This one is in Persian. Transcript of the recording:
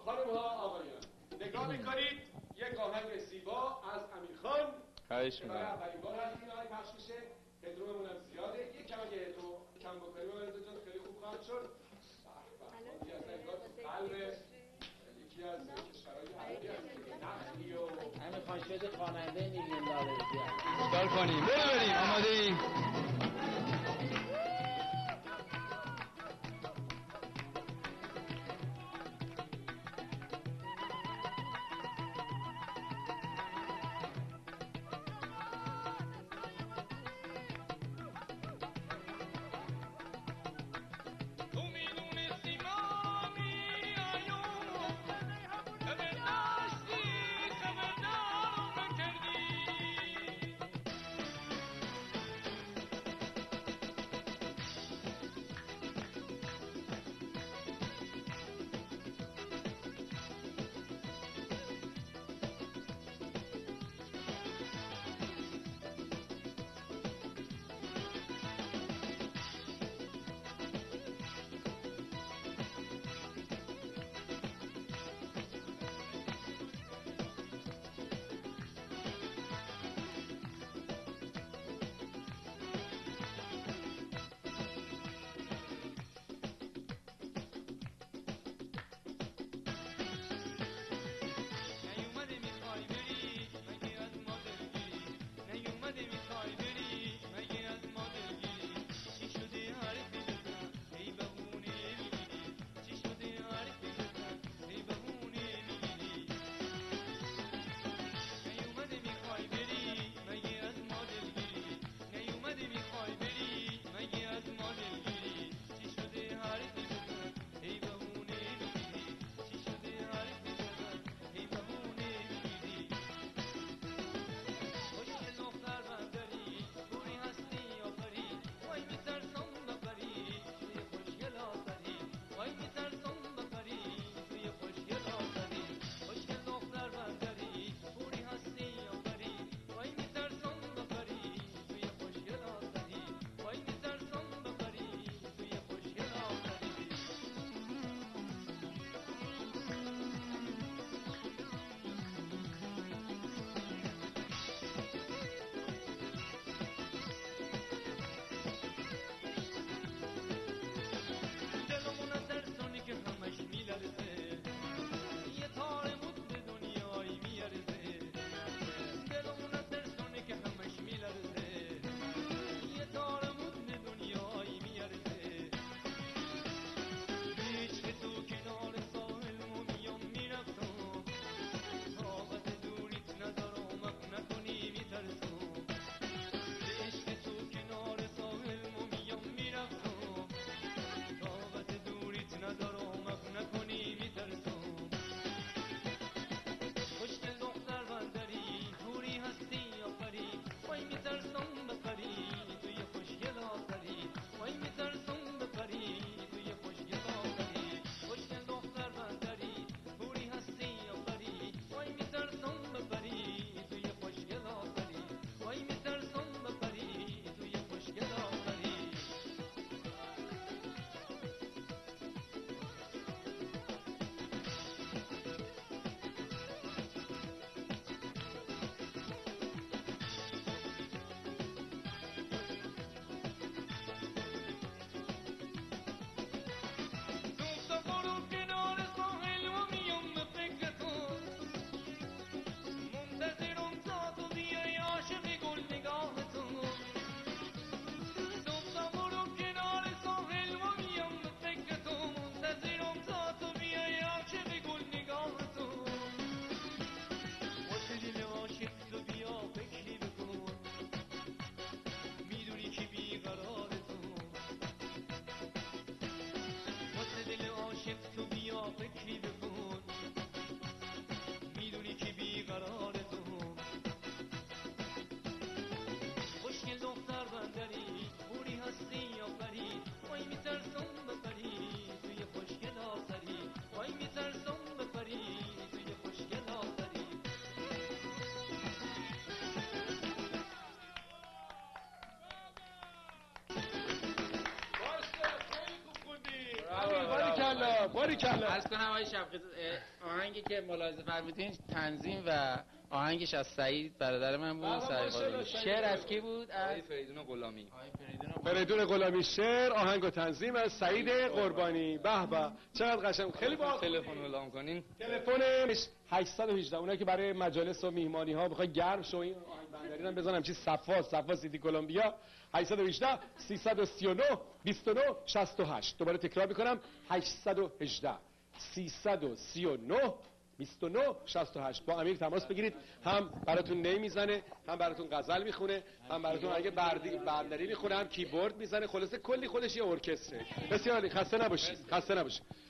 خانم‌ها آقایان نگاه می‌کنید یک آهنگ زیبا از امیر خان خواهش برای می‌کنم. اولین بار هست این آهنگ پخش میشه. هدرومون هم زیاده، یک کم اگه هدرو کم بکنیم رضا جان خیلی خوب خواهد شد. یکی از قلب یکی از کشورهای عربی هست نخلی و امیر خان شده خواننده میلیون دلاری. چیکار کنیم؟ بریم آماده ایم؟ باریکلا باریکلا. عرض کنم آقای شبخیز آهنگی که ملاحظه فرمودین تنظیم و آهنگش از سعید برادر من بود. شعر از کی بود؟ آقای فریدون غلامی. فریدون غلامی شعر، آهنگ و تنظیم از سعید قربانی. به به چقدر قشنگ. خیلی با تلفن اعلام کنین. تلفنش 818. اونایی که برای مجالس و میهمانی ها بخوای گرم شو این آهنگ بندری رو بزنم چی صفا سیتی کلمبیا 818 339 29 68. دوباره تکرار میکنم 818 339 29 68. با امیر تماس بگیرید، هم براتون نی میزنه، هم براتون غزل میخونه، هم براتون اگه بندری میخونه، هم کیبورد میزنه. خلاصه کلی خودش یه ارکستره. بسیار عالی. خسته نباشید.